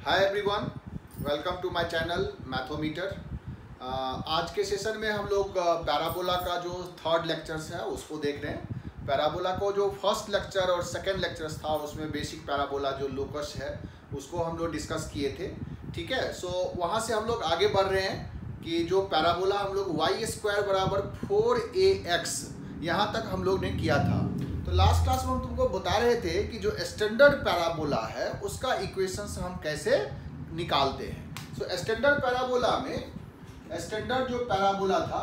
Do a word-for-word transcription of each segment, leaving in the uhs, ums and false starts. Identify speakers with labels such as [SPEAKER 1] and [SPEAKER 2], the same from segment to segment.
[SPEAKER 1] Hi everyone, welcome to my channel Mathometer. आज के session में हम लोग पैराबोला का जो थर्ड लेक्चर्स है उसको देख रहे हैं। पैराबोला को जो फर्स्ट लेक्चर और सेकंड लेक्चर्स था उसमें बेसिक पैराबोला जो लोकस है उसको हम लोग डिस्कस किए थे। ठीक है, सो so, वहाँ से हम लोग आगे बढ़ रहे हैं कि जो पैराबोला हम लोग वाई स्क्वायर बराबर फोर ए एक्स यहाँ तक हम लोग ने किया था। तो लास्ट क्लास में हम तुमको बता रहे थे कि जो स्टैंडर्ड पैराबोला है उसका इक्वेशंस हम कैसे निकालते हैं। सो स्टैंडर्ड पैराबोला में स्टैंडर्ड जो पैराबोला था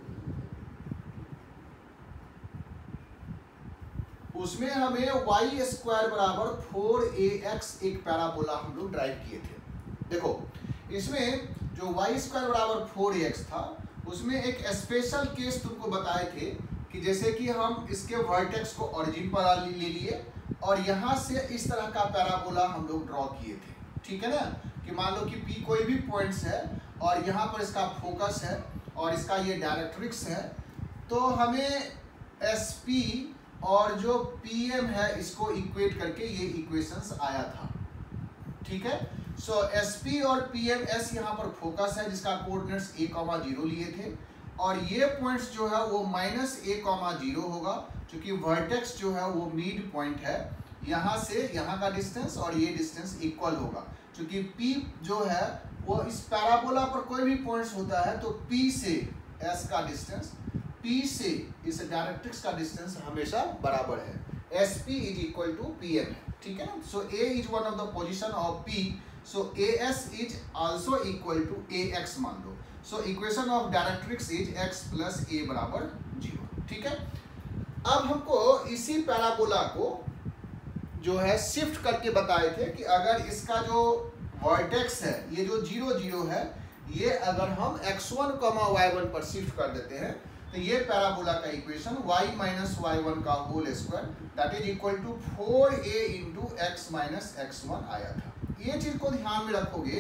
[SPEAKER 1] उसमें हमें वाई स्क्वायर बराबर फोर ए एक्स एक पैराबोला हम लोग ड्राइव किए थे। देखो इसमें जो वाई स्क्वायर बराबर फोर ए एक्स था उसमें एक स्पेशल केस तुमको बताए थे कि जैसे कि हम इसके वर्टेक्स को ओरिजिन पर ले लिए और यहाँ से इस तरह का पैराबोला हम लोग ड्रॉ किए थे। ठीक है ना, कि मान लो कि P कोई भी पॉइंट्स है और यहाँ पर इसका फोकस है और इसका ये डायरेक्ट्रिक्स है, तो हमें एस पी और जो पी एम है इसको इक्वेट करके ये इक्वेशंस आया था। ठीक है, सो एस पी और पी एम एस यहाँ पर फोकस है जिसका कोऑर्डिनेट्स ए कॉमा जीरो लिए थे और ये पॉइंट्स जो है वो माइनस ए कॉमा जीरो होगा क्योंकि वर्टेक्स जो है वो मिड पॉइंट है। यहाँ से यहाँ का डिस्टेंस और ये डिस्टेंस इक्वल होगा क्योंकि P जो है वो इस पैराबोला पर कोई भी पॉइंट्स होता है तो P से S का डिस्टेंस, P से इस डायरेक्ट्रिक्स का डिस्टेंस हमेशा बराबर है। S P is equal to P M है। ठीक है ना, so A is one of the position of P, so A S is also equal to A X मान लो। So equation of directrix is x plus a बराबर zero. ठीक है, अब हमको इसी पैराबोला को जो है शिफ्ट करके बताए थे कि अगर इसका जो वर्टेक्स है ये जो जीरो जीरो है ये अगर हम x one comma y one पर शिफ्ट कर देते हैं तो ये पैराबोला का equation y minus y one का whole square that is equal to four a into x minus x one आया था। ये चीज को ध्यान में रखोगे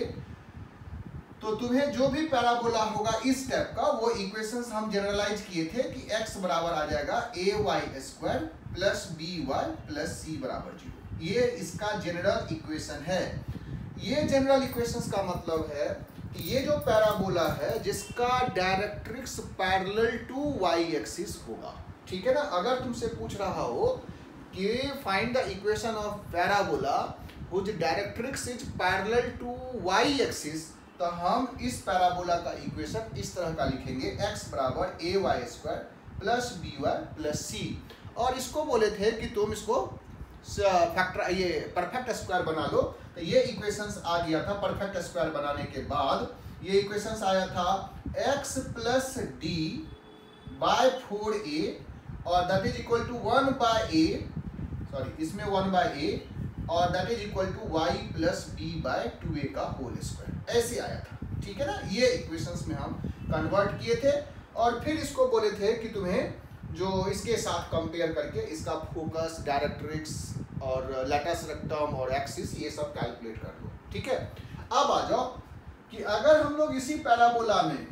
[SPEAKER 1] तो तुम्हें जो भी पैराबोला होगा इस टाइप का वो इक्वेशंस हम जनरलाइज किए थे कि x बराबर आ जाएगा a y square plus b y plus c बराबर जीरो। ये इसका जनरल इक्वेशन है। ये जनरल इक्वेशंस का मतलब है कि ये जो पैराबोला है जिसका directrix parallel to y axis होगा। ठीक है ना, अगर तुमसे पूछ रहा हो कि find the equation of parabola which directrix is parallel to y axis, तो हम इस पैराबोला का इक्वेशन इस तरह का लिखेंगे x बराबर a y square plus b y plus c, और इसको बोले थे कि तुम इसको फैक्टर ये परफेक्ट स्क्वायर बना लो। तो ये इक्वेशंस आ गया था। परफेक्ट स्क्वायर बनाने के बाद ये इक्वेशंस आया था x plus d by four a और that is equal to one by a, sorry इसमें वन बाय ए और that is equal to y plus b by two a का होल स्क्वायर, ऐसे आया था। ठीक है ना, ये इक्वेशंस में हम कन्वर्ट किए थे और फिर इसको बोले थे कि तुम्हें जो इसके साथ कंपेयर करके इसका फोकस, डायरेक्ट्रिक्स और लैटिस रेक्टम और एक्सिस ये सब कैलकुलेट कर लो। ठीक है, अब आ जाओ कि अगर हम लोग इसी पैराबोला में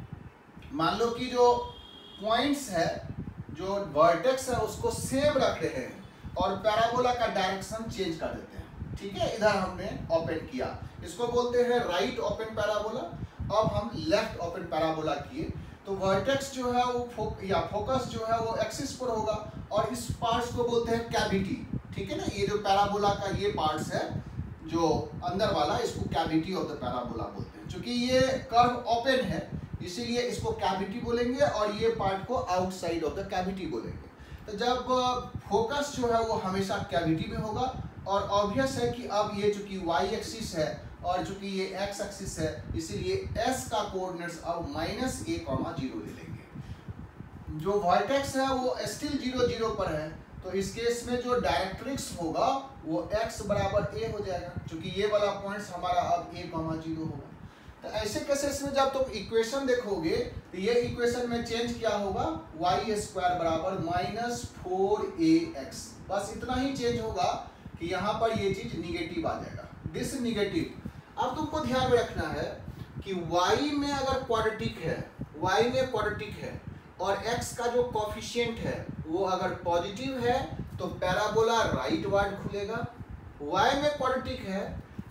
[SPEAKER 1] मान लो कि जो पॉइंट्स है जो वर्टेक्स है उसको सेम रख रहे हैं और पैराबोला का डायरेक्शन चेंज कर देते हैं। ठीक है, इधर हमने ओपन किया, इसको बोलते हैं राइट ओपन पैराबोला। अब हम लेफ्ट ओपन पैराबोला किए तो वर्टेक्स जो है वो फो, या फोकस जो है वो एक्सिस पर होगा और इस पार्ट्स को बोलते हैं कैविटी। ठीक है ना, ये जो पैराबोला का ये पार्ट्स है जो अंदर वाला इसको कैविटी ऑफ द पैराबोला बोलते हैं। क्योंकि ये कर्व ओपन है इसीलिए इसको कैविटी बोलेंगे और ये पार्ट को आउटसाइड ऑफ द कैविटी बोलेंगे। तो जब फोकस जो है वो हमेशा कैविटी में होगा और ऑब्वियस है कि अब ये चूंकि वाई एक्सिस है और चूंकि ये एक्स एक्सिस है इसीलिए एस का कोऑर्डिनेट्स अब माइनस ए कॉमा जीरो ले लेंगे। जो वर्टेक्स है वो स्टिल जीरो जीरो पर है तो इस केस में जो डायरेक्ट्रिक्स होगा वो एक्स बराबर ए हो जाएगा क्योंकि ये वाला पॉइंट्स हमारा अब ए कॉमा जीरो होगा। तो ऐसे केसेस में जब तुम इक्वेशन देखोगे तो ये इक्वेशन में चेंज क्या होगा, वाई स्क्वायर बराबर माइनस फोर ए एक्स, बस इतना ही चेंज होगा कि यहाँ पर ये चीज निगेटिव आ जाएगा, दिस निगेटिव। अब तुमको ध्यान में रखना है कि y में अगर क्वाड्रेटिक है, y में क्वाड्रेटिक है और x का जो कोफिशिएंट है वो अगर पॉजिटिव है तो पैराबोला राइट वार्ड खुलेगा। y में क्वाड्रेटिक है,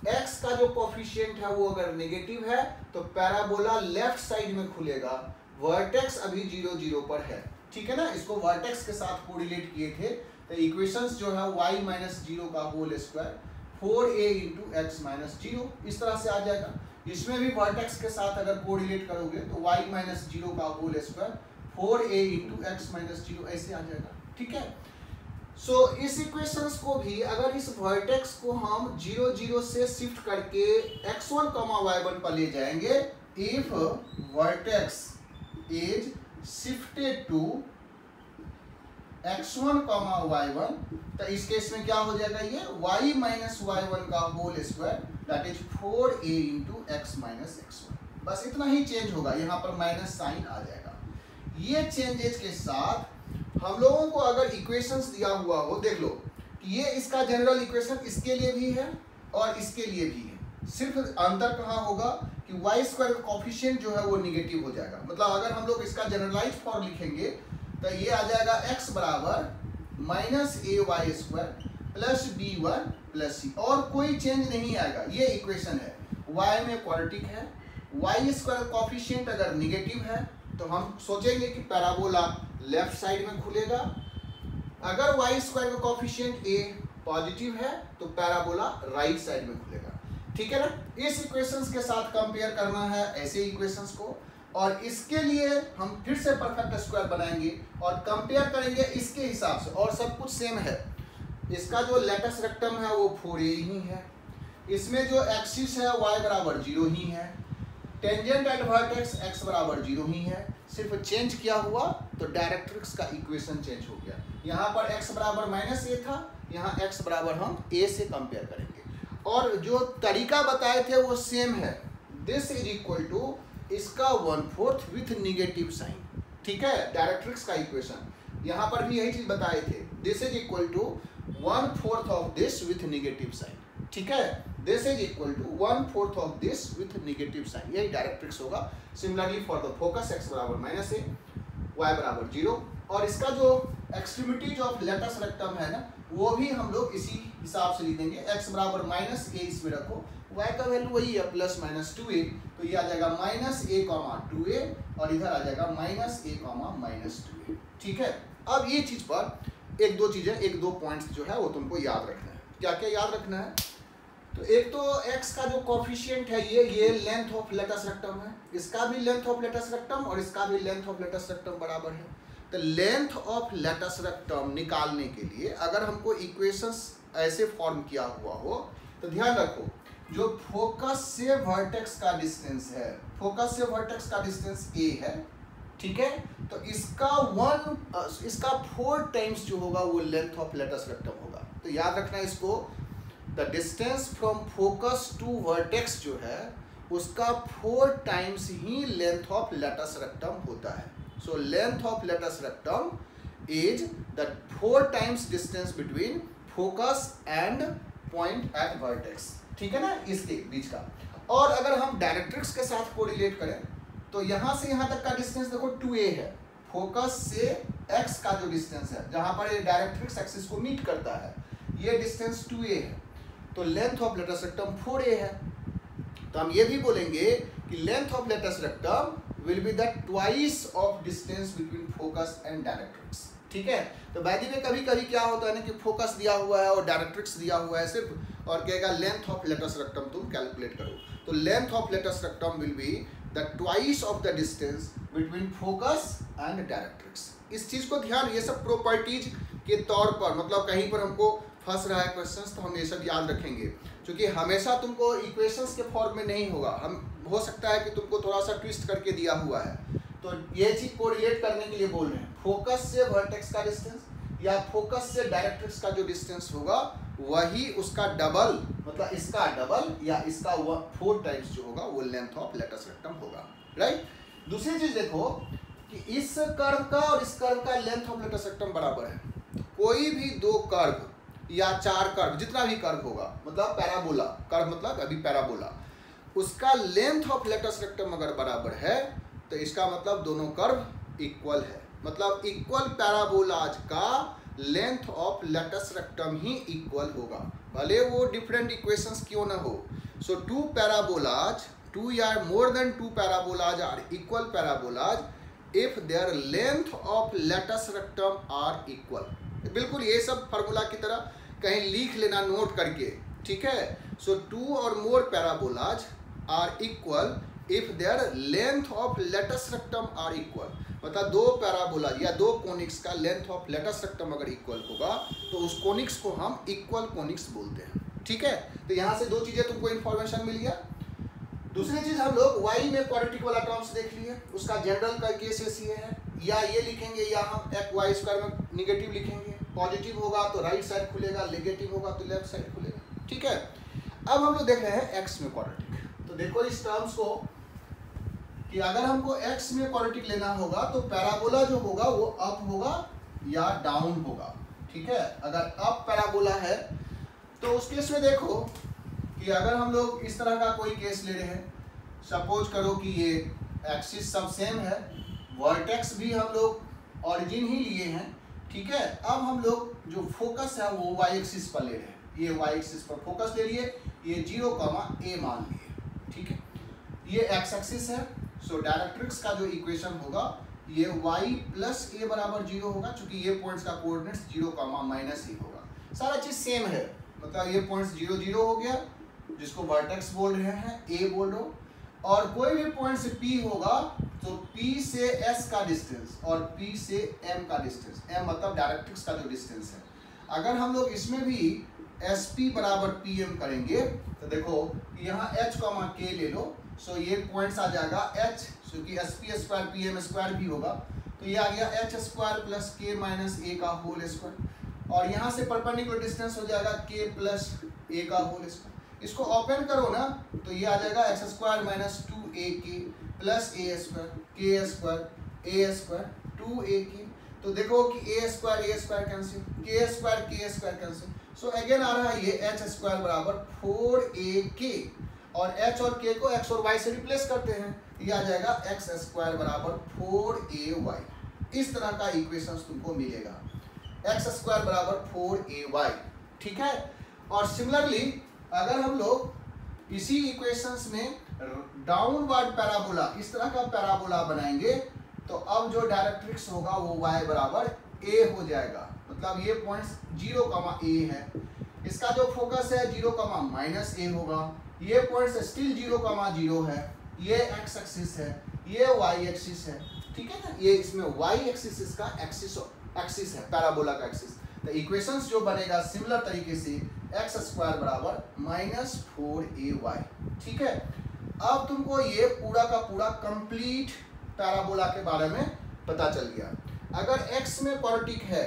[SPEAKER 1] x का जो कोफिशिएंट है वो अगर नेगेटिव है तो पैराबोला लेफ्ट साइड में खुलेगा, वर्टेक्स अभी जीरो जीरो पर है, ठीक है ना। इसको वर्टेक्स के साथ कोरिलेट किए थे, तो इक्वेशंस जो है y माइनस जीरो का whole square four a into x minus zero इस तरह से आ जाएगा। इसमें भी वर्टेक्स के साथ अगर कोरिलेट करोगे तो y माइनस जीरो का whole square four a into x minus zero ऐसे आ जाएगा, ठीक है। सो so, इस इक्वेशंस को भी अगर इस वर्टेक्स को हम जीरो जीरो से शिफ्ट करके x one comma y one पर ले जाएंगे, if vertex is shifted to x one comma y one, तो इस केस में क्या हो जाएगा, ये y माइनस वाई वन का whole square that is four a into x minus x one, बस इतना ही चेंज होगा, यहाँ पर माइनस साइन आ जाएगा। ये चेंजेस के साथ हम लोगों को अगर इक्वेशंस दिया हुआ हो, देख लो कि ये इसका जनरल इक्वेशन इसके लिए भी है और इसके लिए भी है, सिर्फ अंतर कहाँ होगा कि वाई स्क्वायर का कोफिशिएंट जो है वो निगेटिव हो जाएगा। मतलब अगर हम लोग इसका जनरलाइज फॉर्म लिखेंगे तो ये आ जाएगा x बराबर minus a y square plus b one plus c, और कोई चेंज नहीं आएगा। ये इक्वेशन है, y में क्वाड्रेटिक है, वाई स्क्वायर कोफिशिएंट अगर निगेटिव है तो हम सोचेंगे कि पैराबोला लेफ्ट साइड में खुलेगा, अगर वाई स्क्वायर का कोफिशिएंट a पॉजिटिव है तो पैराबोला राइट साइड में खुलेगा, ठीक है ना। इस इक्वेशंस के साथ कंपेयर करना है ऐसे इक्वेशंस को, और इसके लिए हम फिर से परफेक्ट स्क्वायर बनाएंगे और कंपेयर करेंगे इसके हिसाब से, और सब कुछ सेम है। इसका जो लेटस रेक्टम है वो फोर ए ही है, इसमें जो एक्सिस है y बराबर जीरो ही है, टेंजेंट एट वर्टेक्स x बराबर जीरो ही है, सिर्फ चेंज किया हुआ तो डायरेक्ट्रिक्स का इक्वेशन चेंज हो गया। यहाँ पर x बराबर माइनस ए था, यहाँ x बराबर हम a से कंपेयर करेंगे, और जो तरीका बताए थे वो सेम है। दिस इज इक्वल टू इसका one fourth with negative sign, ठीक है, डायरेक्ट्रिक्स का इक्वेशन। यहाँ पर भी यही चीज बताए थे, this is equal to one fourth of this with negative sign, ठीक है, this is equal to one fourth of this with negative sign, यही डायरेक्ट्रिक्स होगा। Similarly for the focus x बराबर माइनस ए, y बराबर zero, और इसका जो extremities of latus rectum है ना वो भी हम लोग इसी हिसाब से लिख देंगे। x बराबर माइनस ए इसमें रखो, y का वैल्यू वही है प्लस माइनस टू ए, तो ये आ जाएगा minus a comma two a, और इधर आ जाएगा minus a comma minus two a, ठीक है। अब ये चीज पर एक दो चीजें, एक दो पॉइंट्स जो है वो तुमको याद रखना है। क्या क्या याद रखना है, तो एक तो x का जो कोफिशिएंट है ये ये लेंथ ऑफ लेटस रेक्टम है, इसका भी लेंथ ऑफ लेटस रेक्टम और इसका भी लेंथ ऑफ लेटस रेक्टम बराबर है। तो लेंथ ऑफ लेटस रेक्टम निकालने के लिए अगर हमको इक्वेशंस ऐसे फॉर्म किया हुआ हो तो ध्यान रखो, जो फोकस से वर्टेक्स का डिस्टेंस है, फोकस से वर्टेक्स का डिस्टेंस a है, ठीक है, तो इसका वन इसका फोर टाइम्स जो होगा वो लेंथ ऑफ लेटस रेक्टम होगा। तो याद रखना इसको, the distance from focus to vertex जो है उसका फोर टाइम्स ही लेंथ ऑफ लेटस रेक्टम होता है। So length of latus rectum is the four times distance between focus and point at vertex, ठीक है ना, इसके बीच का। और अगर हम डायरेक्ट्रिक्स के साथ कोरिलेट करें तो यहाँ से यहाँ तक का डिस्टेंस देखो टू ए है, फोकस से x का जो डिस्टेंस है जहाँ पर ये डायरेक्ट्रिक्स एक्सिस को मीट करता है ये डिस्टेंस टू ए है, तो length of latus rectum four a है। तो हम ये भी बोलेंगे कि length of latus rectum will be the twice of distance between focus and directrix, ठीक है। तो वैसे में कभी कभी क्या होता है ना कि फोकस दिया हुआ है और डायरेक्ट्रिक्स दिया हुआ है सिर्फ, और कहेगा लेंथ ऑफ लेटस रेक्टम तुम कैलकुलेट करो, तो length of latus rectum will be the twice of the distance between focus and directrix. इस चीज को ध्यान, ये सब प्रॉपर्टीज के तौर पर, मतलब कहीं पर हमको फंस रहा है क्वेश्चंस तो हम ये सब याद रखेंगे, क्योंकि हमेशा तुमको इक्वेशंस के फॉर्म में नहीं होगा, हम हो सकता है कि तुमको थोड़ा सा ट्विस्ट करके दिया हुआ है, तो ये चीज को रिलेट करने के लिए बोल रहे हैं। फोकस से वर्टेक्स का डिस्टेंस या फोकस से डायरेक्ट्रिक्स का जो डिस्टेंस होगा वही उसका डबल, मतलब इसका डबल या इसका फोर टाइम्स जो होगा वो लेंथ ऑफ लेटस रेक्टम होगा, राइट। दूसरी चीज देखो कि इस कर्व का और इस कर्व का लेंथ ऑफ लेटस रेक्टम बराबर है, कोई भी दो कर्व या चार कर्व, जितना भी कर्व होगा, मतलब पैराबोला, कर्व मतलब अभी पैराबोला, उसका लेंथ ऑफ लेटस रेक्टम अगर बराबर है तो इसका मतलब दोनों कर्व इक्वल है, मतलब इक्वल पैराबोलाज का लेंथ ऑफ लेटस रेक्टम ही इक्वल होगा। भले वो डिफरेंट इक्वेशंस क्यों ना हो। सो टू पैराबोलाज, टू या more than two parabolas are equal parabolas if their length of latus rectum are equal. बिल्कुल ये सब फार्मूला की तरह कहीं लिख लेना नोट करके, ठीक है। So two or more parabolas are equal if their length of latus rectum are equal. मतलब दो पैराबोला या दो कोनिक्स का लेंथ ऑफ लेटस रेक्टम अगर इक्वल होगा तो उस कोनिक्स को हम इक्वल कोनिक्स बोलते हैं, ठीक है। तो यहाँ से दो चीजें तुमको इन्फॉर्मेशन मिल गया। दूसरी चीज हम लोग वाई में क्वाड्रेटिक वाला टर्म्स देख लिए, उसका जनरल का केसेस ये है, या ये लिखेंगे या हम एक वाई स्क्वायर में निगेटिव लिखेंगे। पॉजिटिव होगा तो राइट साइड खुलेगा, नेगेटिव होगा तो लेफ्ट साइड खुलेगा, ठीक है। अब हम लोग देख रहे हैं एक्स में क्वाड्रेटिक। तो देखो इस टर्म्स को कि अगर हमको x में क्वाड्रेटिक लेना होगा तो पैराबोला जो होगा वो अप होगा या डाउन होगा, ठीक है। अगर अप पैराबोला है तो उस केस में देखो कि अगर हम लोग इस तरह का कोई केस ले रहे हैं, सपोज करो कि ये एक्सिस सब सेम है, वर्टेक्स भी हम लोग ऑरिजिन ही लिए हैं, ठीक है। अब हम लोग जो फोकस है वो वाई एक्सिस पर ले रहे हैं, ये वाई एक्सिस पर फोकस ले लिए, ये जीरो कॉमा ए मान लिए, ठीक है। ये एक्स एक्सिस है, सो डायरेक्ट्रिक्स का जो इक्वेशन होगा ये y प्लस ए बराबर जीरो होगा, क्योंकि ये पॉइंट्स का coordinates zero comma minus a होगा, सारा चीज सेम है। मतलब ये पॉइंट्स जीरो जीरो हो गया, जिसको वर्टेक्स बोल रहे हैं, ए बोल रहे हो। और कोई भी पॉइंट से P होगा तो P से S का डिस्टेंस और P से M का डिस्टेंस, M मतलब डायरेक्ट्रिक्स का जो डिस्टेंस है। अगर हम लोग इसमें भी एस पी बराबर पी एम करेंगे तो देखो यहाँ H कॉमा K ले लो, सो ये पॉइंट्स आ जाएगा H, क्योंकि S P square P M square भी होगा, तो ये आ गया एच स्क्वायर प्लस के माइनस ए का होल स्क्वायर, और यहाँ से परपेंडिकुलर डिस्टेंस हो जाएगा के प्लस ए का होल स्क्वायर। इसको ओपन करो ना तो ये आ जाएगा x square minus two a k plus a square k square a square two a k. तो देखो कि a square a square cancel, k square k square cancel, so again आ रहा है ये एच स्क्वायर बराबर फोर ए के, और h और k को x और y से रिप्लेस करते हैं, ये आ जाएगा एक्स स्क्वायर बराबर फोर ए वाई। इस तरह का इक्वेशंस तुमको मिलेगा, एक्स स्क्वायर बराबर फोर ए वाई, ठीक है। और सिमिलरली अगर हम लोग इसी इक्वेशंस में डाउनवर्ड पैराबोला, इस तरह का पैराबोला बनाएंगे तो अब जो डायरेक्ट्रिक्स होगा वो y बराबर a हो जाएगा। मतलब ये पॉइंट्स जीरो कमा ए है, इसका जो फोकस है जीरो कमा माइनस ए होगा, ये points still zero comma zero है, ये एक्स एक्सिस है, ये वाई एक्सिस है, ठीक है ना। ये इसमें वाई एक्सिस इसका एक्सिस एक्सिस है, पैराबोला का एक्सिस। तो इक्वेशंस जो बनेगा सिमिलर तरीके से एक्स स्क्वायर बराबर माइनस फोर ए वाई, ठीक है। अब तुमको ये पूरा का पूरा कंप्लीट पैराबोला के बारे में पता चल गया। अगर x में क्वाड्रेटिक है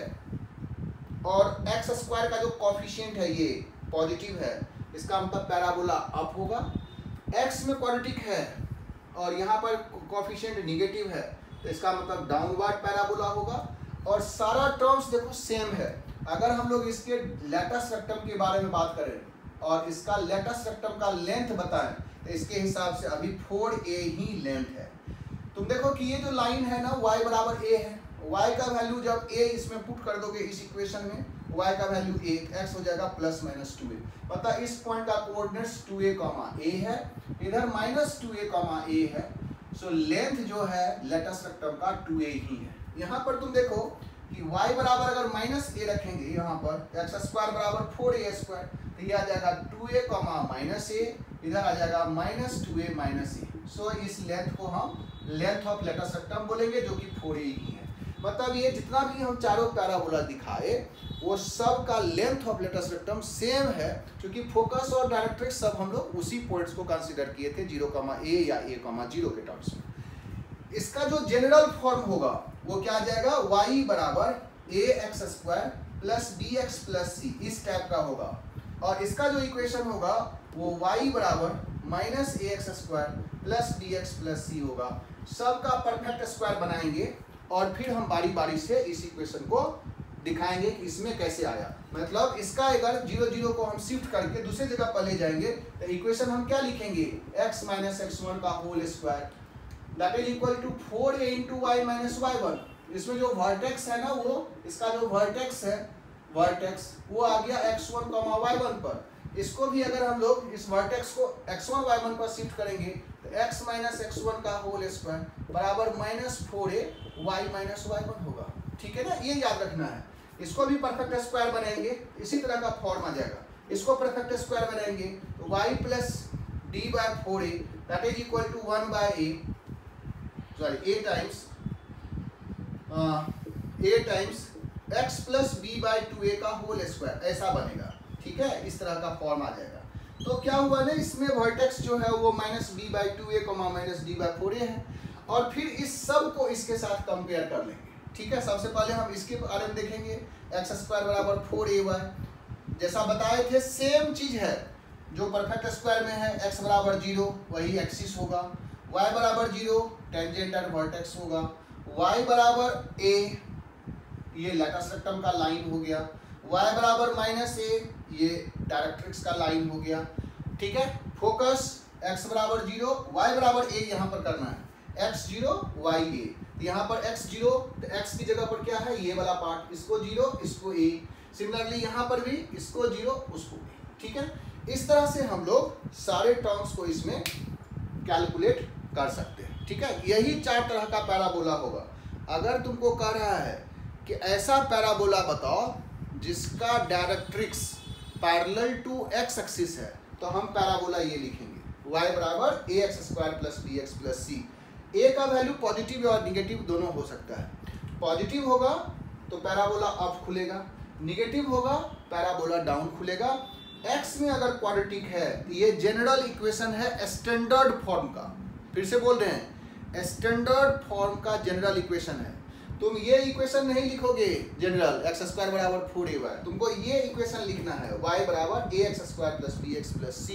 [SPEAKER 1] और एक्स स्क्वायर का जो कोफिशिएंट है ये पॉजिटिव है, इसका मतलब पैराबोला अप होगा। x में क्वाड्रेटिक है और यहाँ पर कोफिशिएंट निगेटिव है, तो इसका मतलब डाउनवर्ड पैराबोला होगा। और सारा टर्म्स देखो सेम है। अगर हम लोग इसके लेटस रेक्टम के बारे में बात करें और इसका लेटस रेक्टम का लेंथ बताएं तो इसके हिसाब से अभी फोर ए ही लेंथ है। तुम देखो कि ये जो लाइन है ना y बराबर a है, y का वैल्यू जब a इसमें पुट कर दोगे इस इक्वेशन में, y का वैल्यू एक, x हो जाएगा प्लस माइनस टू ए। मतलब इस पॉइंट का coordinates two a comma a है, इधर minus two a comma a है, सो लेंथ जो है लेटस रेक्टम का टू ए ही है। यहाँ पर तुम देखो कि y बराबर अगर माइनस ए रखेंगे यहाँ पर एक्स स्क्वायर बराबर फोर ए स्क्वायर, तो ये आ जाएगा two a comma minus a, इधर आ जाएगा minus two a minus a. So इस लेंथ को हम लेंथ ऑफ लेटस रेक्टम बोलेंगे जो कि फोर ए ही है। मतलब ये जितना भी हम चारों पैराबोला दिखाए वो सब का length of latus rectum same है, क्योंकि फोकस और डायरेक्ट्रिक्स सब हम लोग उसी पॉइंट्स को कंसीडर किए थे जीरो कॉमा ए या ए कॉमा जीरो के टर्म्स में। इसका जो जनरल फॉर्म होगा वो क्या आ जाएगा, y बराबर a x square plus b x plus c, इस टाइप का होगा। और इसका जो इक्वेशन होगा वो y बराबर minus a x square plus b x plus c होगा। सबका परफेक्ट स्क्वायर बनाएंगे और फिर हम बारी बारी से इस इक्वेशन को दिखाएंगे कि इसमें कैसे आया। मतलब इसका अगर जीरो जीरो को हम शिफ्ट करके दूसरे जगह पर ले जाएंगे तो इक्वेशन हम क्या लिखेंगे, x माइनस एक्स वन का whole square that is equal to four a into y minus y one. इसमें जो वर्टेक्स है ना वो, इसका जो वर्टेक्स है वर्टेक्स वो आ गया x one comma y one पर। इसको भी अगर हम लोग इस वर्टेक्स को एक्स वन वाई वन पर शिफ्ट करेंगे तो x माइनस एक्स वन का होल स्क्वायर बराबर minus four a y minus y one होगा। ठीक है ना, ये याद रखना है। इसको भी परफेक्ट स्क्वायर बनाएंगे, इसी तरह का फॉर्म आ जाएगा। इसको परफेक्ट स्क्वायर बनाएंगे तो y plus d by four a that is equal to one by a sorry a times a times x plus b by two a का होल स्क्वायर, ऐसा बनेगा। ठीक है, इस तरह का फॉर्म आ जाएगा। तो क्या हुआ ना, इसमें वर्टेक्स जो है वो minus b by two a comma minus d by four a है, और फिर इस सब को इसके साथ कंपेयर कर लेंगे। ठीक है, सबसे पहले हम इसके बारे में देखेंगे। एक्स स्क्वायर बराबर फोर ए वाई, जैसा बताए थे सेम चीज है जो परफेक्ट स्क्वायर में है। एक्स बराबर जीरो वही एक्सिस होगा, वाई बराबर जीरो टेंजेंट एंड वर्टेक्स होगा, वाई बराबर ए ये लेटस रेक्टम का लाइन हो गया, y बराबर माइनस ए ये डायरेक्ट्रिक्स का लाइन हो गया। ठीक है, फोकस x बराबर जीरो y बराबर ए यहाँ पर करना है, x जीरो y ए, यहाँ पर x जीरो तो x की जगह पर क्या है ये वाला पार्ट, इसको जीरो इसको a, सिमिलरली यहाँ पर भी इसको जीरो उसको a। ठीक है, इस तरह से हम लोग सारे टर्म्स को इसमें कैलकुलेट कर सकते हैं। ठीक है, यही चार तरह का पैराबोला होगा। अगर तुमको कह रहा है कि ऐसा पैराबोला बताओ जिसका directrix parallel to x axis है, तो हम पैराबोला ये लिखेंगे y बराबर a x square plus b x plus c. A का वैल्यू पॉजिटिव और निगेटिव दोनों हो सकता है। पॉजिटिव होगा तो पैराबोला अप खुलेगा, निगेटिव होगा पैराबोला डाउन खुलेगा। x में अगर क्वाड्रेटिक है तो ये जनरल इक्वेशन है स्टैंडर्ड फॉर्म का, फिर से बोल रहे हैं स्टैंडर्ड फॉर्म का जनरल इक्वेशन है। तुम ये इक्वेशन नहीं लिखोगे जनरल एक्स स्क्वायर बराबर फोर ए वाई, तुमको ये इक्वेशन लिखना है y बराबर a x square plus b x plus c.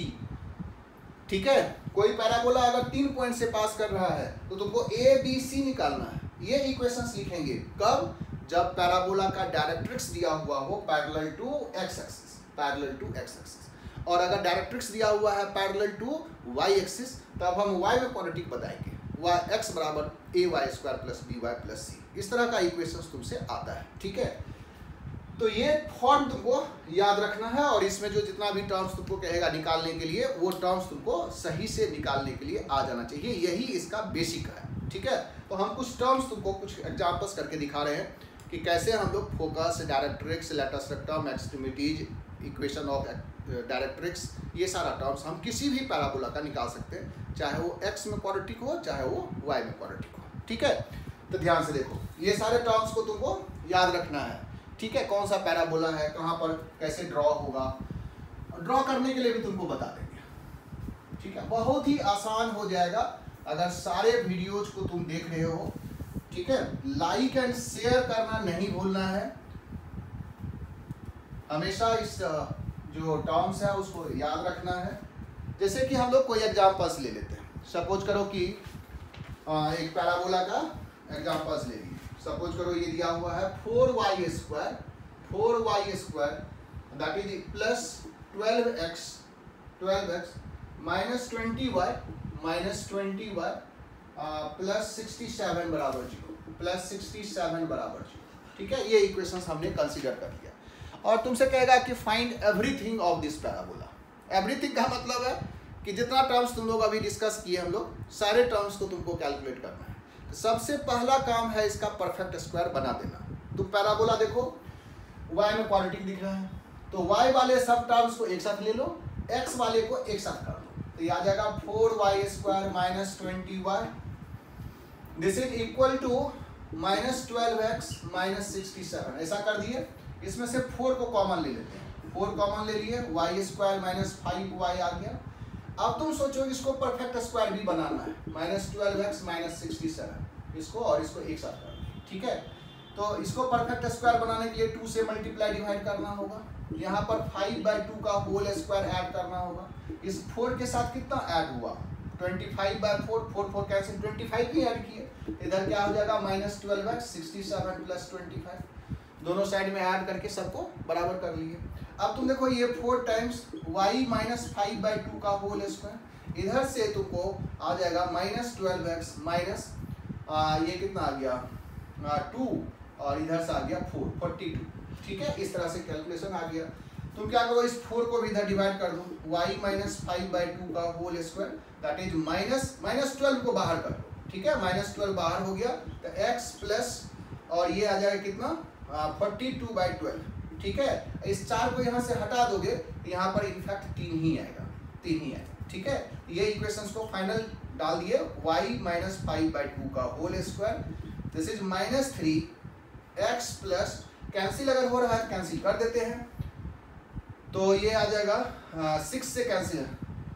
[SPEAKER 1] ठीक है, कोई पैराबोला अगर तीन पॉइंट से पास कर रहा है तो तुमको ए बी सी निकालना है। ये इक्वेशंस लिखेंगे कब, जब पैराबोला का डायरेक्ट्रिक्स दिया हुआ हो parallel to x axis, parallel to x axis, और अगर डायरेक्ट्रिक्स दिया हुआ है पैरेलल टू वाई एक्सिस तब हम y में क्वाड्रेटिक बताएंगे, y x बराबर a y square plus b y plus c. इस तरह का इक्वेशंस तुमसे आता है। ठीक है, तो ये फॉर्म तुमको याद रखना है, और इसमें जो जितना भी टर्म्स तुमको कहेगा निकालने के लिए वो टर्म्स तुमको सही से निकालने के लिए आ जाना चाहिए, यही इसका बेसिक है। ठीक है, तो हम कुछ टर्म्स तुमको कुछ एग्जांपल्स करके दिखा रहे हैं कि कैसे हम लोग focus, directrix, latus rectum, extremities, equation of directrix, ये सारा टर्म्स हम किसी भी पैराबोला का निकाल सकते हैं, चाहे वो एक्स में क्वाड्रेटिक हो चाहे वो वाई में क्वाड्रेटिक हो। ठीक है, तो ध्यान से देखो, ये सारे टर्म्स को तुमको याद रखना है। ठीक है, कौन सा पैराबोला है, कहाँ पर कैसे ड्रॉ होगा, ड्रॉ करने के लिए भी तुमको बता देंगे। ठीक है, बहुत ही आसान हो जाएगा अगर सारे वीडियोज को तुम देख रहे हो। ठीक है, लाइक एंड शेयर करना नहीं भूलना है, हमेशा इस जो टर्म्स है उसको याद रखना है। जैसे कि हम लोग कोई एग्जाम्पल्स ले लेते हैं, सपोज करो कि एक पैराबोला का एग्जाम्पल्स ले लीजिए। सपोज करो ये दिया हुआ है four y square, four y square that is plus twelve x, twelve x minus twenty y, minus twenty y plus sixty seven बराबर जीरो, प्लस सिक्सटी सेवन बराबर जीरो। ठीक है, ये इक्वेशंस हमने कंसीडर कर लिया, और तुमसे कहेगा कि find everything of this parabola. Everything का मतलब है कि जितना टर्म्स तुम लोग अभी डिस्कस किए हम लोग, सारे टर्म्स को तुमको कैलकुलेट करना है। तो सबसे पहला काम है इसका परफेक्ट स्क्वायर बना देना। तुम पैराबोला देखो, y में क्वाड्रेटिक दिख रहा है तो y वाले सब टर्म्स को एक साथ ले लो, x वाले को एक साथ कर लो, तो ये आ जाएगा four y square minus twenty y, this is equal to minus twelve x minus sixty seven. ऐसा कर दिए, इसमें से फोर को कॉमन ले लेते हैं, फोर कॉमन ले लिए, y square minus five y आ गया। अब तुम सोचो इसको परफेक्ट स्क्वायर भी बनाना है, minus twelve x minus sixty seven, इसको और इसको एक साथ करना। ठीक है, तो इसको परफेक्ट स्क्वायर बनाने के लिए टू से मल्टीप्लाई डिवाइड करना होगा, यहाँ पर फाइव बाई टू का होल स्क्वायर ऐड करना होगा। इस फोर के साथ कितना ऐड हुआ, twenty five by four, four four cancel, twenty five ही ऐड किए, इधर क्या हो जाएगा minus twelve x sixty seven plus twenty five, दोनों साइड में ऐड करके सबको बराबर कर लिए। अब तुम देखो ये four times y minus five by two का होल स्क्वायर, इधर से तुमको आ जाएगा माइनस ट्वेल्व एक्स माइनस ये कितना आ गया टू, और इधर से आ गया फोर, फोर्टी टू। ठीक है, इस तरह से कैलकुलेशन आ गया। तुम क्या करो, इस फोर को भी इधर डिवाइड कर दो, y minus five by two का whole square that is minus minus twelve को बाहर कर दो, ठीक है, माइनस ट्वेल्व बाहर हो गया तो एक्स प्लस और ये आ जाएगा कितना फोर्टी टू बाई ट्वेल्व, ठीक है। इस चार को यहाँ से हटा दोगे तो यहाँ पर इनफैक्ट तीन ही आएगा, तीन ही आएगा, ठीक है। ये इक्वेशंस को फाइनल डाल दिए, y minus five by two का whole square this is minus three x plus, cancel अगर हो रहा है कैंसिल कर देते हैं तो ये आ जाएगा सिक्स से कैंसिल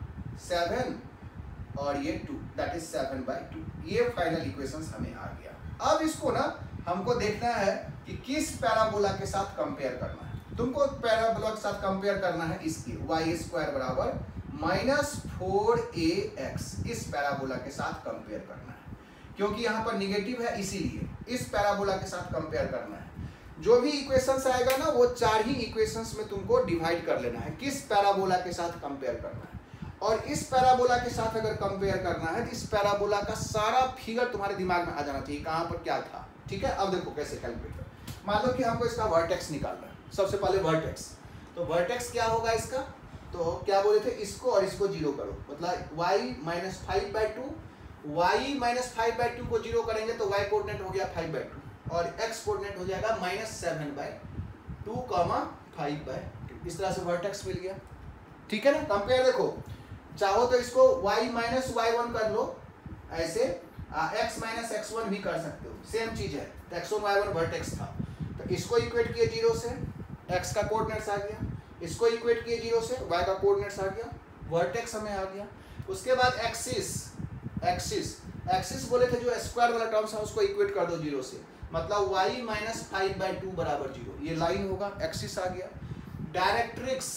[SPEAKER 1] सेवन और ये two that is seven by two. ये फाइनल इक्वेशंस हमें आ गया। अब इसको ना हमको देखना है कि किस पैराबोला के साथ कंपेयर करना है। तुमको पैराबोला के साथ कंपेयर करना है इसकी वाई स्क्वायर बराबर माइनस फोर ए एक्स, इस पैराबोला के साथ कंपेयर करना है, क्योंकि यहाँ पर निगेटिव है इसीलिए इस पैराबोला के साथ कंपेयर करना है। जो भी इक्वेशंस आएगा ना वो चार ही इक्वेशंस में तुमको डिवाइड कर लेना है, किस पैराबोला के साथ कंपेयर करना है। और इस पैराबोला के साथ अगर कंपेयर करना है तो इस पैराबोला का सारा फिगर तुम्हारे दिमाग में आ जाना चाहिए, कहाँ पर क्या था, ठीक है। अब देखो कैसे कैलकुलेट कर, मान लो कि हमको इसका वर्टेक्स निकालना है। सबसे पहले वर्टेक्स, तो वर्टेक्स क्या होगा इसका, तो क्या बोले थे, इसको और इसको जीरो करो, मतलब y minus five by two, y minus five by two को जीरो करेंगे तो वाई कोऑर्डिनेट हो गया फाइव बाई टू और एक्स कोऑर्डिनेट हो जाएगा minus seven by two comma five by two. इस तरह से वर्टेक्स मिल गया, ठीक है ना। कंपेयर देखो, चाहो तो इसको y माइनस वाई वन कर लो, ऐसे x माइनस एक्स वन भी कर सकते हो, सेम चीज है। तो x one y one vertex था, तो इसको इक्वेट किए जीरो से, x का कोऑर्डिनेट्स आ गया, इसको इक्वेट किए जीरो से, y का कोऑर्डिनेट्स आ गया, वर्टेक्स हमें आ गया। उसके बाद एक्सिस, एक्सिस एक्सिस बोले थे जो स्क्वायर वाला टर्म्स है उसको इक्वेट कर दो जीरो से, मतलब y minus five by two बराबर जीरो, ये लाइन होगा, एक्सिस आ गया। डायरेक्ट्रिक्स,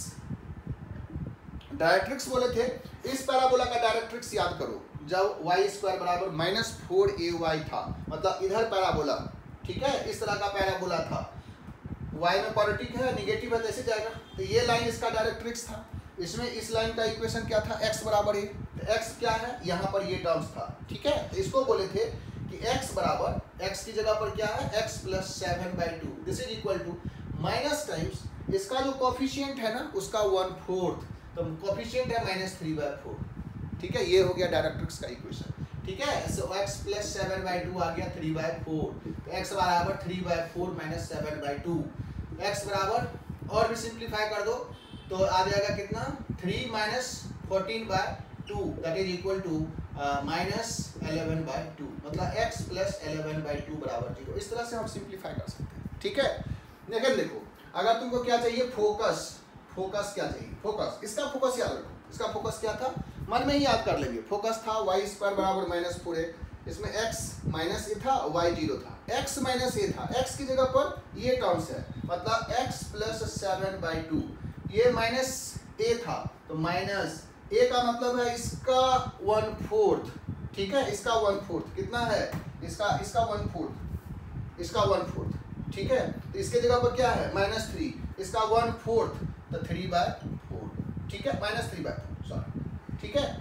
[SPEAKER 1] डायरेक्ट्रिक्स बोले थे, इस पैराबोला का डायरेक्ट्रिक्स याद करो, जब वाई स्क्वायर बराबर माइनस फोर ए वाई था, मतलब इधर पैराबोला, ठीक है, इस तरह का पैराबोला था, वाई में पॉजिटिव है निगेटिव है तो ऐसे जाएगा, तो ये लाइन इसका डायरेक्ट्रिक्स था। इसमें इस लाइन का इक्वेशन क्या था, x बराबर ए, तो x क्या है, यहाँ पर ये टर्म्स था, ठीक है। तो इसको बोले थे कि x बराबर, x की जगह पर क्या है, x plus seven by two this is equal to minus times इसका जो कोफिशिएंट है ना उसका वन फोर्थ, तो कोफिशिएंट है माइनस थ्री बाई फोर, ठीक है। ये हो गया डायरेक्ट्रिक्स का इक्वेशन, ठीक है। So x plus seven by two आ गया थ्री बाई फोर, तो x बराबर three by four minus seven by two, x बराबर और भी सिंप्लीफाई कर दो तो आ जाएगा कितना, three minus fourteen by two that is equal to minus eleven by two, मतलब x plus eleven by two बराबर जीरो। इस तरह से हम सिंप्लीफाई कर सकते हैं, ठीक है। लेकिन देखो अगर तुमको क्या चाहिए, फोकस, फोकस क्या चाहिए, फोकस, इसका फोकस याद रखो, इसका फोकस क्या था, मन में ही याद कर लेंगे। फोकस था वाई स्क्वायर बराबर माइनस फोर ए, इसमें x माइनस ए था, y जीरो था, x माइनस ए था, x की जगह पर ये टर्म्स है, मतलब x plus seven by two, ये माइनस ए था तो माइनस ए का मतलब है इसका वन फोर्थ, ठीक है, इसका वन फोर्थ कितना है, इसका इसका वन फोर्थ, इसका वन फोर्थ, ठीक है। तो इसके जगह पर क्या है, माइनस थ्री, इसका वन फोर्थ तो थ्री बाई फोर, ठीक है, minus three by four, sorry, ठीक है।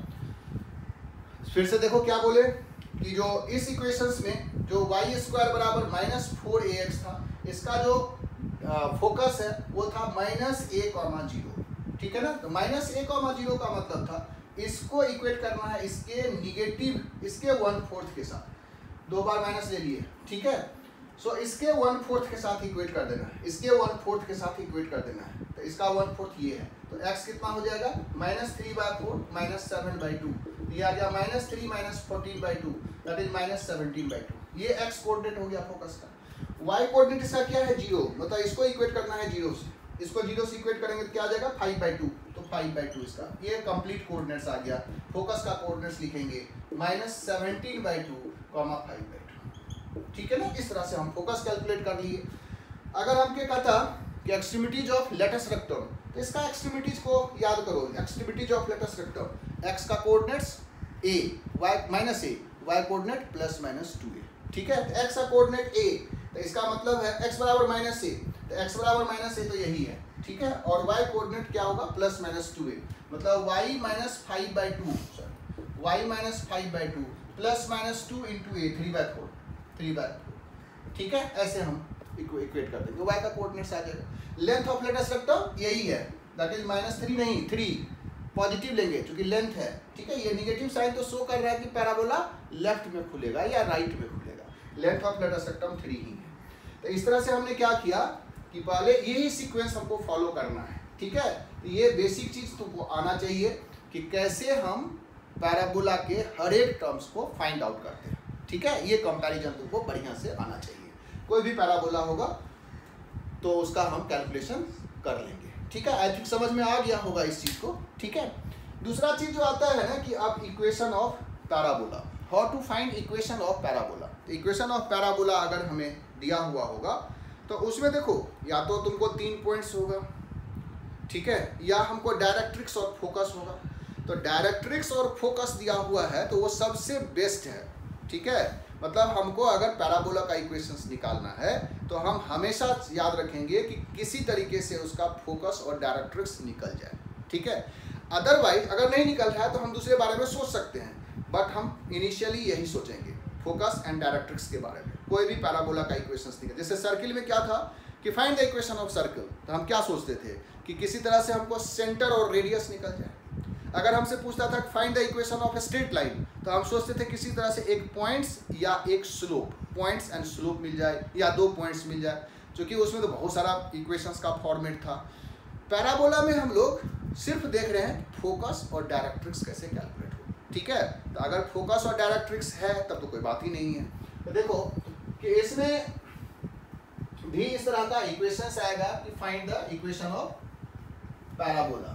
[SPEAKER 1] फिर से देखो क्या बोले कि जो इस इक्वेशंस में जो वाई स्क्वायर बराबर माइनस फोर ए एक्स था, इसका जो फोकस है वो था माइनस ए कॉमा जीरो, ठीक है ना। तो माइनस ए कॉमा जीरो का मतलब था इसको इक्वेट करना है इसके निगेटिव, इसके वन फोर्थ के साथ, दो बार माइनस ले लिए, ठीक है। सो so, इसके वन फोर्थ के साथ इक्वेट कर देना है, इसके वन फोर्थ के साथ इक्वेट कर देना है, तो इसका वन फोर्थ ये है, तो x कितना हो जाएगा, minus three by four minus seven by two, ये आ गया minus three minus fourteen by two that is minus seventeen by two, ये x कोऑर्डिनेट हो गया फोकस का। y कोऑर्डिनेट इसका क्या है, जीरो, मतलब इसको इक्वेट करना है जीरो से, इसको जीरो से इक्वेट करेंगे तो क्या आ जाएगा, फाइव बाई टू, तो फाइव बाई टू इसका ये कंप्लीट कोऑर्डिनेट्स आ गया। फोकस का कोऑर्डिनेट्स लिखेंगे minus seventeen by two comma five by two, ठीक है ना। इस तरह से हम फोकस कैलकुलेट कर लिए। अगर हम क्या कहता कि एक्सट्रीमिटीज ऑफ लेटस रेक्टम, तो इसका एक्सट्रीमिटीज को याद करो, extremities of latus rectum, x का coordinates a, y minus a, y coordinate plus minus two a, ठीक है। तो x का कोऑर्डिनेट a, तो इसका मतलब है x बराबर माइनस ए, तो x बराबर माइनस ए तो यही है, ठीक है। और y कोऑर्डिनेट क्या होगा, प्लस माइनस टू ए, मतलब y minus five by two, sorry y minus five by two plus minus two into a, three by four, three by four, ठीक है। ऐसे हम इक्वेट कर देंगे, y का कोऑर्डिनेट्स आ जाएगा। लेंथ ऑफ लेटस रेक्टम यही है, दैट इज माइनस थ्री नहीं थ्री, पॉजिटिव लेंगे क्योंकि लेंथ है, ठीक है। ये निगेटिव साइन तो शो कर रहा है कि पैराबोला लेफ्ट में खुलेगा या राइट में खुलेगा, length of latus rectum three ही है। तो इस तरह से हमने क्या किया कि पहले यही सीक्वेंस हमको फॉलो करना है, ठीक है। तो ये बेसिक चीज तुमको आना चाहिए कि कैसे हम पैराबोला के हर एक टर्म्स को फाइंड आउट करते हैं, ठीक है। ये कंपैरिजन तुमको बढ़िया से आना चाहिए। कोई भी पैराबोला होगा तो उसका हम कैलकुलेशन कर लेंगे, ठीक है। आई थिंक समझ में आ गया होगा इस चीज को, ठीक है। दूसरा चीज जो आता है ना कि अब equation of parabola, how to find equation of parabola. तो इक्वेशन ऑफ पैराबोला अगर हमें दिया हुआ होगा तो उसमें देखो या तो तुमको तीन पॉइंट्स होगा, ठीक है, या हमको डायरेक्ट्रिक्स और फोकस होगा। तो डायरेक्ट्रिक्स और फोकस दिया हुआ है तो वो सबसे बेस्ट है, ठीक है। मतलब हमको अगर पैराबोला का इक्वेशंस निकालना है तो हम हमेशा याद रखेंगे कि किसी तरीके से उसका फोकस और डायरेक्ट्रिक्स निकल जाए, ठीक है। अदरवाइज अगर नहीं निकल रहा है तो हम दूसरे बारे में सोच सकते हैं, बट हम इनिशियली यही सोचेंगे फोकस एंड डायरेक्ट्रिक्स के बारे में। कोई भी पैराबोला का इक्वेशंस निकल, जैसे सर्किल में क्या था कि find the equation of circle, तो हम क्या सोचते थे कि किसी तरह से हमको सेंटर और रेडियस निकल जाए। अगर हमसे पूछता था find the equation of a straight line, तो हम सोचते थे किसी तरह से एक पॉइंट्स या एक स्लोप, पॉइंट्स एंड स्लोप मिल जाए या दो पॉइंट्स मिल जाए, क्योंकि उसमें तो बहुत सारा इक्वेशंस का फॉर्मेट था। पैराबोला में हम लोग सिर्फ देख रहे हैं फोकस और डायरेक्ट्रिक्स कैसे कैलकुलेट हो, ठीक है। तो अगर फोकस और डायरेक्ट्रिक्स है तब तो कोई बात ही नहीं है। तो देखो कि इसमें भी इस तरह का इक्वेशंस आएगा कि find the equation of parabola.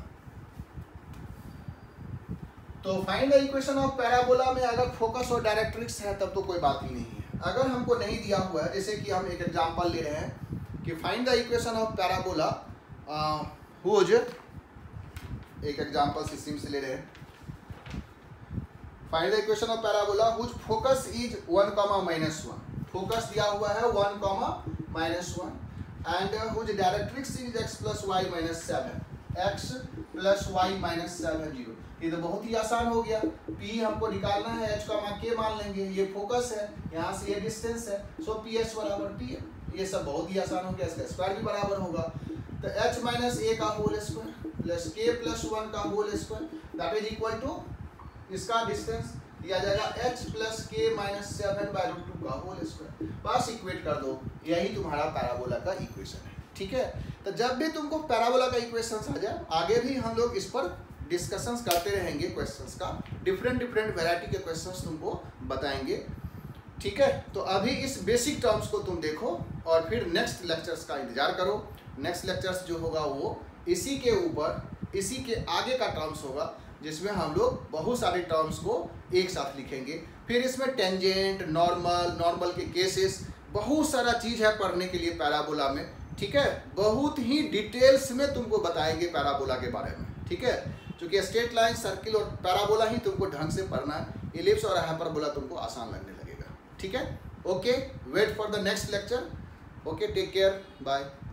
[SPEAKER 1] तो find the equation of parabola में अगर फोकस और डायरेक्ट्रिक्स है तब तो कोई बात ही नहीं है। अगर हमको नहीं दिया हुआ है, जैसे कि हम एक एग्जांपल ले रहे हैं कि find the equation of parabola whose, एक एग्जांपल सिस्टम से ले रहे हैं, find the equation of parabola whose focus is one comma minus one, focus दिया हुआ है one comma minus one, and whose directrix is x plus y minus seven, x plus y minus seven zero. ये तो बहुत ही आसान हो गया। P हमको निकालना है, H का मान K मान लेंगे, ये फोकस है, यहाँ से ये डिस्टेंस है, सो पी एच बराबर टी है। ये सब बहुत ही आसान हो गया, इसका स्क्वायर भी बराबर होगा। तो H माइनस ए का whole square plus K plus one का whole square that is equal to इसका डिस्टेंस दिया जाएगा H प्लस के minus seven by root two का होल स्क्वायर। बस इक्वेट कर दो, यही तुम्हारा पैराबोला का इक्वेशन है, ठीक है। तो जब भी तुमको पैराबोला का इक्वेशन आ जाए, आगे भी हम लोग इस पर डिस्कशंस करते रहेंगे क्वेश्चंस का, डिफरेंट डिफरेंट वैरायटी के क्वेश्चंस तुमको बताएंगे, ठीक है। तो अभी इस बेसिक टर्म्स को तुम देखो और फिर नेक्स्ट लेक्चर्स का इंतजार करो। नेक्स्ट लेक्चर्स जो होगा वो इसी के ऊपर, इसी के आगे का टर्म्स होगा, जिसमें हम लोग बहुत सारे टर्म्स को एक साथ लिखेंगे। फिर इसमें टेंजेंट, नॉर्मल, नॉर्मल के केसेस, बहुत सारा चीज़ है पढ़ने के लिए पैराबोला में, ठीक है। बहुत ही डिटेल्स में तुमको बताएंगे पैराबोला के बारे में, ठीक है। क्योंकि स्ट्रेट लाइन, सर्किल और पैराबोला ही तुमको ढंग से पढ़ना है, इलिप्स और हाइपरबोला तुमको आसान लगने लगेगा, ठीक है। Okay, wait for the next lecture. Okay, take care, bye.